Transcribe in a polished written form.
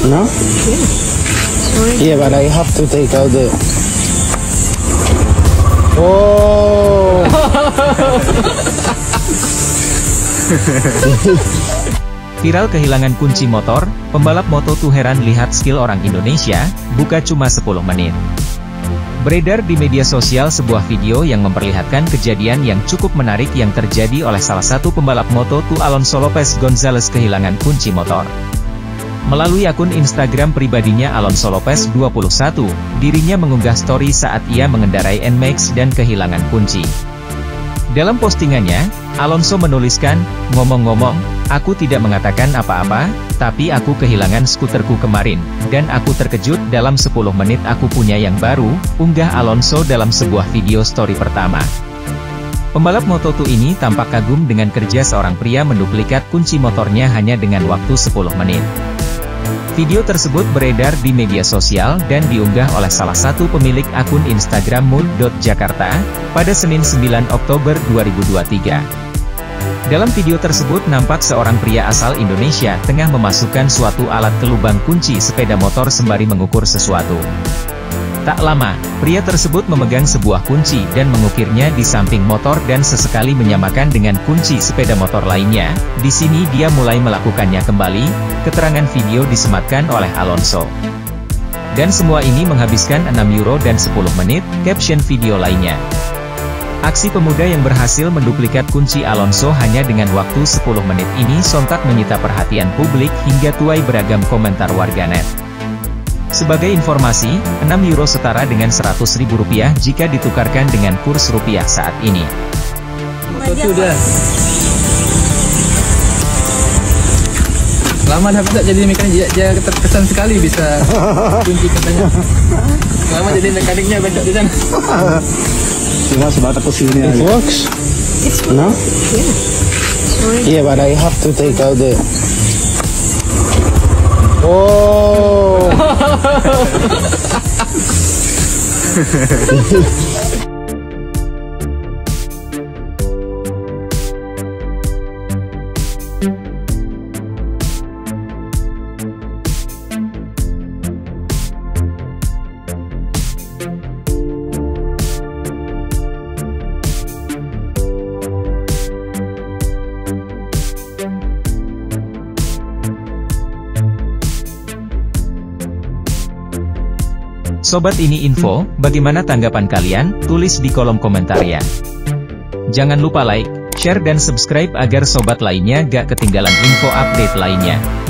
No? Yeah, but I have to take out the... Oh! Viral kehilangan kunci motor, pembalap Moto2 heran lihat skill orang Indonesia, buka cuma 10 menit. Beredar di media sosial sebuah video yang memperlihatkan kejadian yang cukup menarik yang terjadi oleh salah satu pembalap Moto2 Alonso Lopez Gonzalez kehilangan kunci motor. Melalui akun Instagram pribadinya Alonso Lopez 21, dirinya mengunggah story saat ia mengendarai NMAX dan kehilangan kunci. Dalam postingannya, Alonso menuliskan, "Ngomong-ngomong, aku tidak mengatakan apa-apa, tapi aku kehilangan skuterku kemarin, dan aku terkejut dalam 10 menit aku punya yang baru," unggah Alonso dalam sebuah video story pertama. Pembalap Moto2 ini tampak kagum dengan kerja seorang pria menduplikat kunci motornya hanya dengan waktu 10 menit. Video tersebut beredar di media sosial dan diunggah oleh salah satu pemilik akun Instagram mood.jakarta, pada Senin 9 Oktober 2023. Dalam video tersebut nampak seorang pria asal Indonesia tengah memasukkan suatu alat ke lubang kunci sepeda motor sembari mengukur sesuatu. Tak lama, pria tersebut memegang sebuah kunci dan mengukirnya di samping motor dan sesekali menyamakan dengan kunci sepeda motor lainnya. Di sini dia mulai melakukannya kembali, keterangan video disematkan oleh Alonso. Dan semua ini menghabiskan €6 dan 10 menit, caption video lainnya. Aksi pemuda yang berhasil menduplikat kunci Alonso hanya dengan waktu 10 menit ini sontak menyita perhatian publik hingga tuai beragam komentar warganet. Sebagai informasi, €6 setara dengan Rp100.000 jika ditukarkan dengan kurs rupiah saat ini. Itu dia. Lama dah tak jadi mekanik, dia terkesan sekali bisa kunci katanya. Lama jadi mekaniknya banyak di sana. Tinggal sebatas ke sini aja. It works? No? Yeah, but I have to take out the... Oh! Sobat Ini Info, bagaimana tanggapan kalian? Tulis di kolom komentar ya. Jangan lupa like, share dan subscribe agar sobat lainnya gak ketinggalan info update lainnya.